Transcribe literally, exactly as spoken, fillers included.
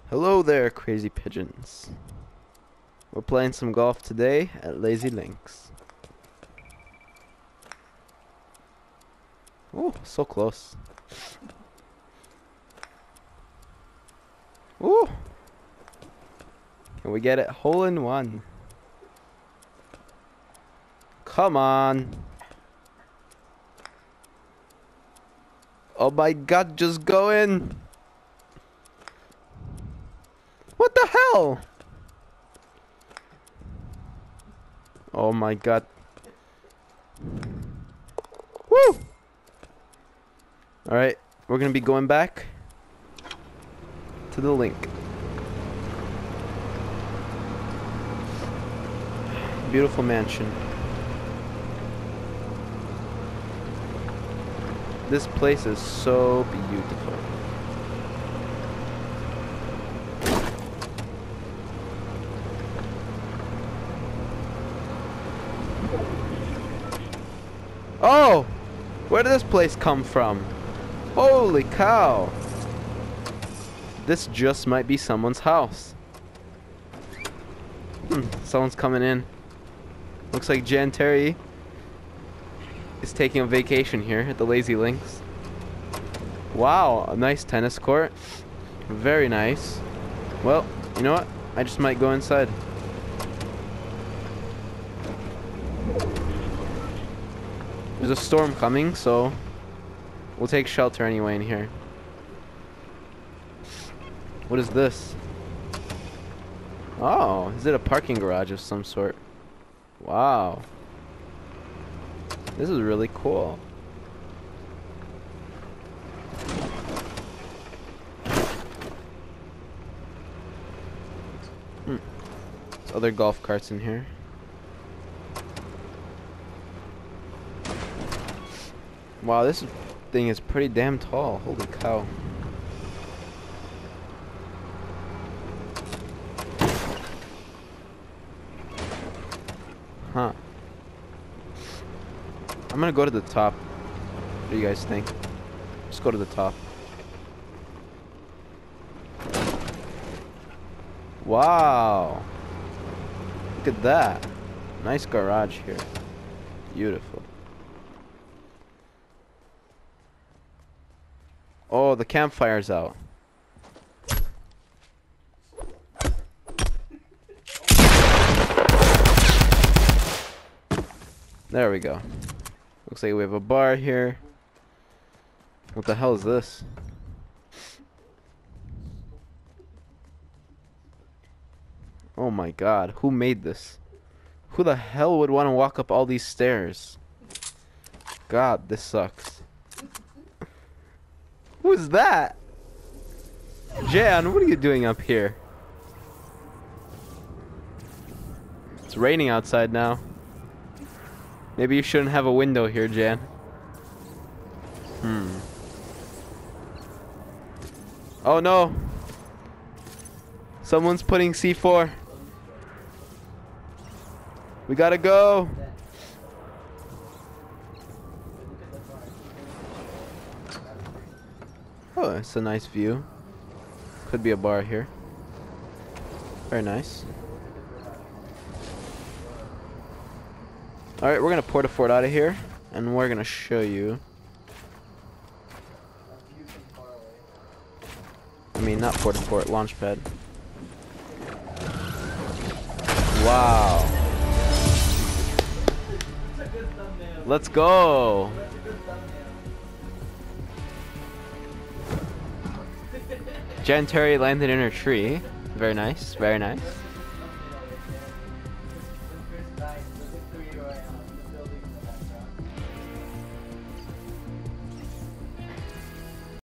Hello there, crazy pigeons. We're playing some golf today at Lazy Links. Oh, so close. Ooh. Can we get it? Hole in one. Come on. Oh my god, just go in. What the hell? Oh my god. Woo! Alright, we're gonna be going back to the link. Beautiful mansion. This place is so beautiful. Oh! Where did this place come from? Holy cow! This just might be someone's house. Hmm, someone's coming in. Looks like Jan Terry is taking a vacation here at the Lazy Links. Wow, a nice tennis court. Very nice. Well, you know what? I just might go inside. There's a storm coming, so we'll take shelter anyway in here. What is this? Oh, is it a parking garage of some sort? Wow. This is really cool. Hmm. There's other golf carts in here. Wow, this thing is pretty damn tall. Holy cow. Huh. I'm gonna go to the top. What do you guys think? Just go to the top. Wow. Look at that. Nice garage here. Beautiful. Oh, the campfire's out. There we go. Looks like we have a bar here. What the hell is this? Oh my god, who made this? Who the hell would want to walk up all these stairs? God, this sucks. Who's that? Jan, what are you doing up here? It's raining outside now. Maybe you shouldn't have a window here, Jan. Hmm. Oh no! Someone's putting C four. We gotta go! Oh, it's a nice view. Could be a bar here. Very nice. Alright, we're gonna port a fort out of here, and we're gonna show you. I mean, not port a fort, launch pad. Wow. Let's go. Jan Terry landed in her tree. Very nice, very nice.